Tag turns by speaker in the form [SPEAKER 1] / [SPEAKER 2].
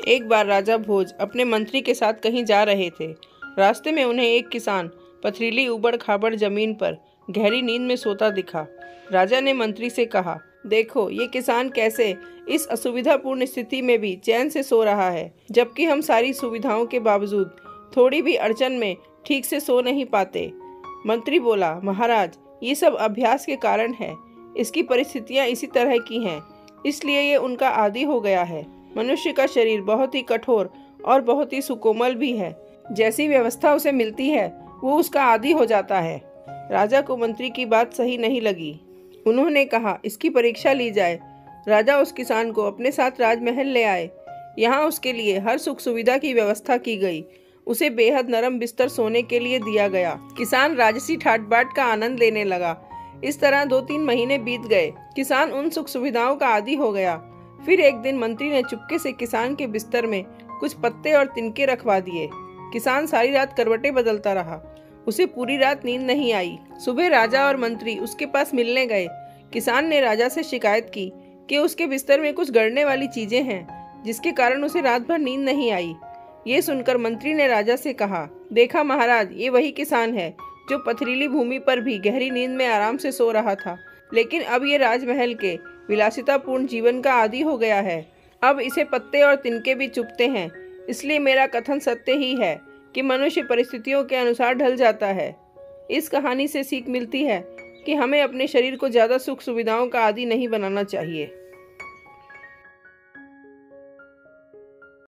[SPEAKER 1] एक बार राजा भोज अपने मंत्री के साथ कहीं जा रहे थे। रास्ते में उन्हें एक किसान पथरीली उबड़ खाबड़ जमीन पर गहरी नींद में सोता दिखा। राजा ने मंत्री से कहा, देखो ये किसान कैसे इस असुविधापूर्ण स्थिति में भी चैन से सो रहा है, जबकि हम सारी सुविधाओं के बावजूद थोड़ी भी अड़चन में ठीक से सो नहीं पाते। मंत्री बोला, महाराज ये सब अभ्यास के कारण है। इसकी परिस्थितियां इसी तरह की हैं, इसलिए ये उनका आदी हो गया है। मनुष्य का शरीर बहुत ही कठोर और बहुत ही सुकोमल भी है। जैसी व्यवस्था उसे मिलती है वो उसका आदी हो जाता है। राजा को मंत्री की बात सही नहीं लगी। उन्होंने कहा, इसकी परीक्षा ली जाए। राजा उस किसान को अपने साथ राजमहल ले आए। यहाँ उसके लिए हर सुख सुविधा की व्यवस्था की गई। उसे बेहद नरम बिस्तर सोने के लिए दिया गया। किसान राजसी ठाट बाट का आनंद लेने लगा। इस तरह 2-3 महीने बीत गए। किसान उन सुख सुविधाओं का आदी हो गया। फिर एक दिन मंत्री ने चुपके से किसान के बिस्तर में कुछ पत्ते और तिनके रखवा दिए। किसान सारी रात करवटें बदलता रहा। उसे पूरी रात नींद नहीं आई। सुबह राजा और मंत्री उसके पास मिलने गए। किसान ने राजा से शिकायत की कि उसके बिस्तर में कुछ गड़ने वाली चीजें हैं, जिसके कारण उसे रात भर नींद नहीं आई। ये सुनकर मंत्री ने राजा से कहा, देखा महाराज, ये वही किसान है जो पथरीली भूमि पर भी गहरी नींद में आराम से सो रहा था, लेकिन अब ये राजमहल के विलासितापूर्ण जीवन का आदी हो गया है। अब इसे पत्ते और तिनके भी चुभते हैं। इसलिए मेरा कथन सत्य ही है कि मनुष्य परिस्थितियों के अनुसार ढल जाता है। इस कहानी से सीख मिलती है कि हमें अपने शरीर को ज़्यादा सुख सुविधाओं का आदी नहीं बनाना चाहिए।